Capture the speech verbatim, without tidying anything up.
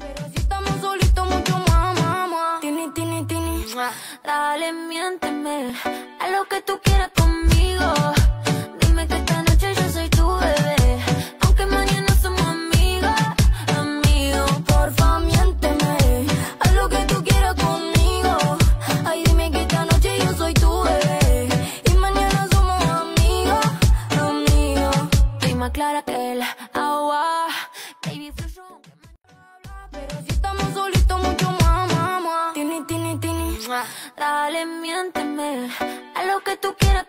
Pero si estamos solitos, mucho más, mamá. Tini, tini, tini. Dale, miénteme. Haz lo que tú quieras conmigo. Dime que esta noche yo soy tu bebé. Aunque mañana somos amigos, amigos. Porfa, miénteme. Haz lo que tú quieras conmigo. Ay, dime que esta noche yo soy tu bebé. Y mañana somos amigos, amigos. Estoy más clara que el agua. Baby, fluyo aunque mañana. Pero si estamos solitos, mucho más, mamá. Tini, tini, tini. Dale, miénteme. Haz lo que tú quieras